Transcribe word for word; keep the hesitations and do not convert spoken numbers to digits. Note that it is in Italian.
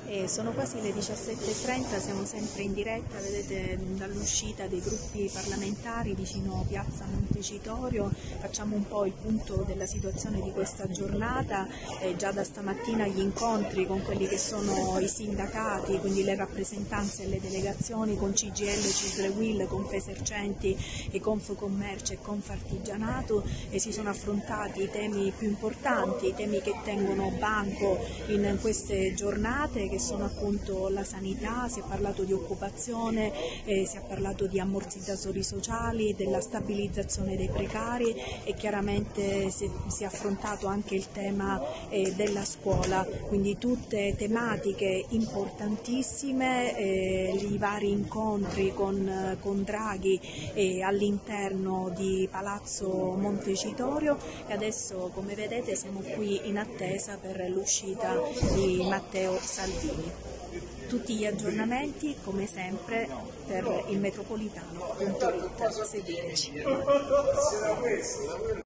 E sono quasi le diciassette e trenta, siamo sempre in diretta, vedete, dall'uscita dei gruppi parlamentari vicino Piazza Montecitorio. Facciamo un po' il punto della situazione di questa giornata, eh, già da stamattina gli incontri con quelli che sono i sindacati, quindi le rappresentanze e le delegazioni con C G I L, Cisle Will, Confesercenti e Confcommercio e Confartigianato, e si sono affrontati i temi più importanti, i temi che tengono banco in queste giornate, che sono appunto la sanità. Si è parlato di occupazione, eh, si è parlato di ammortizzatori sociali, della stabilizzazione dei precari e chiaramente si è, si è affrontato anche il tema eh, della scuola, quindi tutte tematiche importantissime, eh, i vari incontri con, con Draghi eh, all'interno di Palazzo Montecitorio, e adesso, come vedete, siamo qui in attesa per l'uscita di Matteo Salvini. Tutti gli aggiornamenti, come sempre, per il metropolitano punto it. Seguiteci.